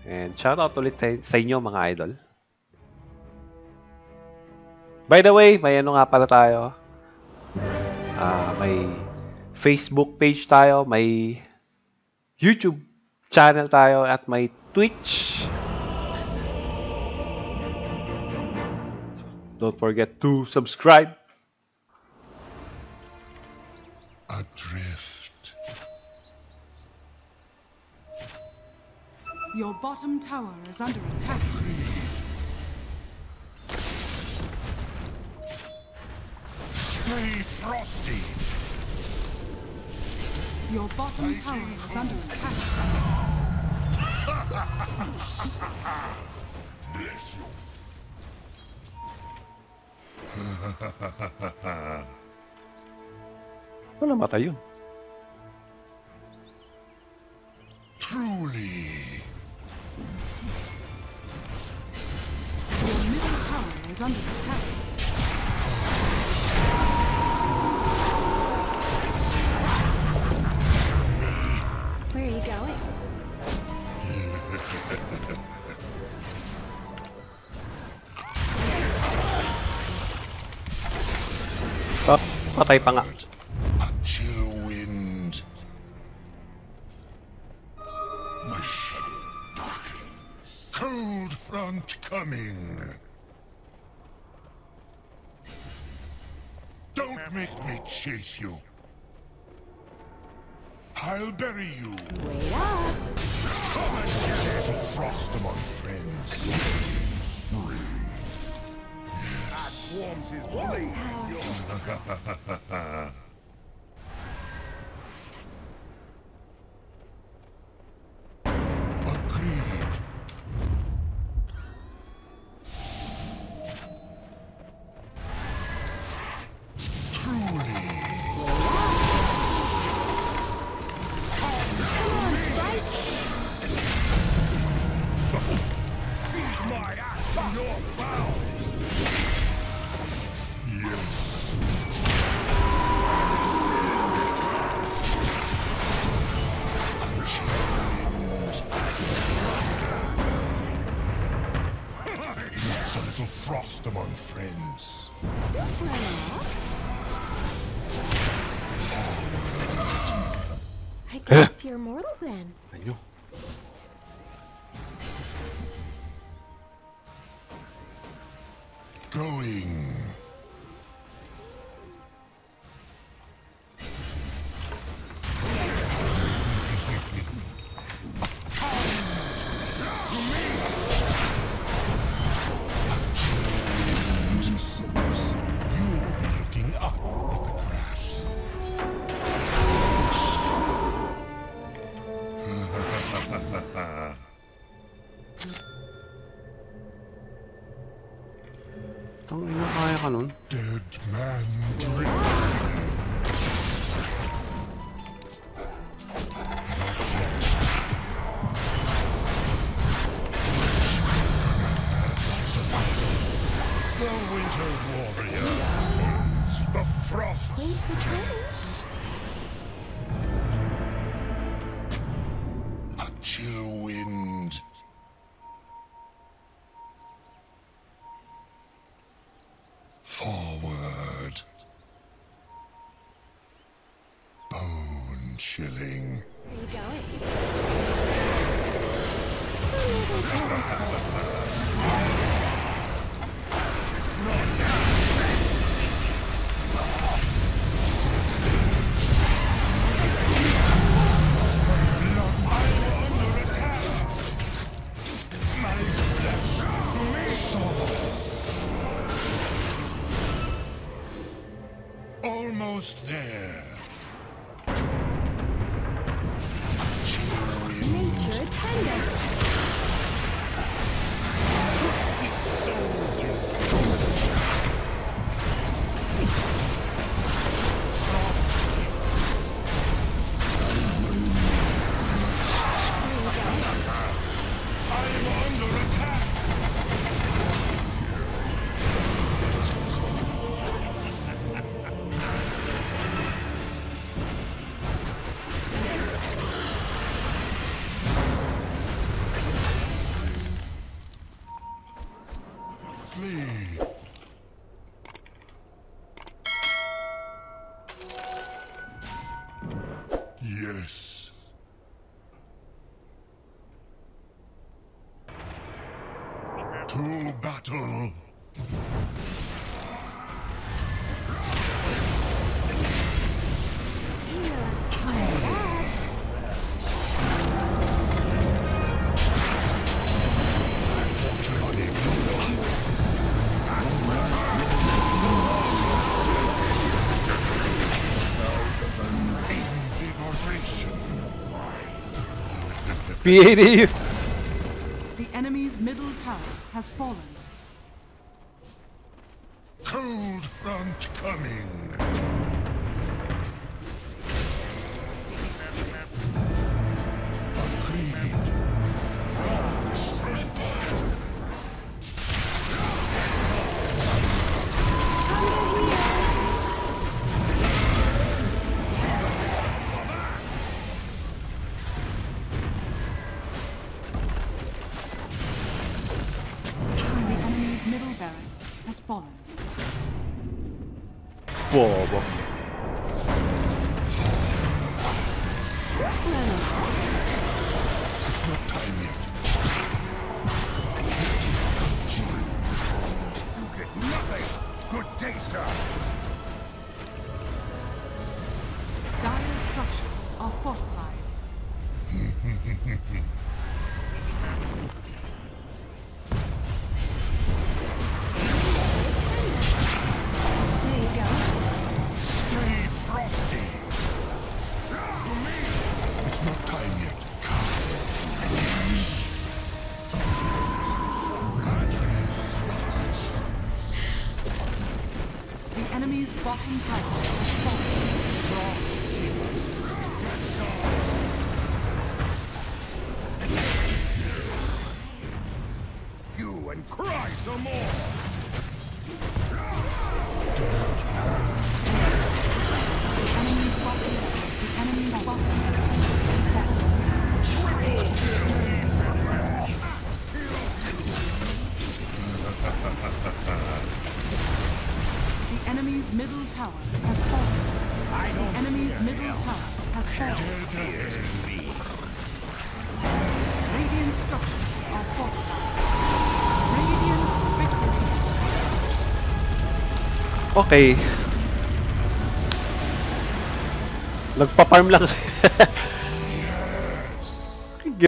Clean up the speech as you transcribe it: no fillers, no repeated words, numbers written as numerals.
And shoutout ulit sa inyo mga idol. By the way, may ano nga pala tayo. May Facebook page tayo, may YouTube channel tayo, at may Twitch. So, don't forget to subscribe. Adrift. Your bottom tower is under attack. Stay frosty. Your bottom tower is under attack. Bless you. Wala namatay yun. Truly. Your middle tower is under attack. Where are you going? Oh, patay pa nga. A chill wind. My shadow darkens. Cold front coming. Don't make me chase you. I'll bury you. Wait up! To frost among friends. Warms his blade. Agreed. Truly. My axe to your bow. Yes. It's a little frost among friends. I guess you're mortal then. Ayun. Going. You'll be looking up at the grass. Tangina, kaya ka nun. Dead man drifting. The winter warrior ends the frost. Wait for trains. A chill wind. Forward. Bone chilling. Where are you going? Almost there. Nature attend us. battle. Invigoration. PAD! The enemy's middle tower has fallen. Cold front coming. Agreed. The enemy's middle barracks has fallen. Bobo. It's not time yet. You get nothing. Good day, sir. Dire structures are fortified. There you go. Stay frosty. It's not time yet. The enemy's bottom tower has fallen. You and cry some more. The enemy's bottom has fallen. The enemy's middle tower has fallen. The enemy's middle tower has fallen. Radiant structures are fortified. Radiant victory. Okay. Nagpa-farm lang.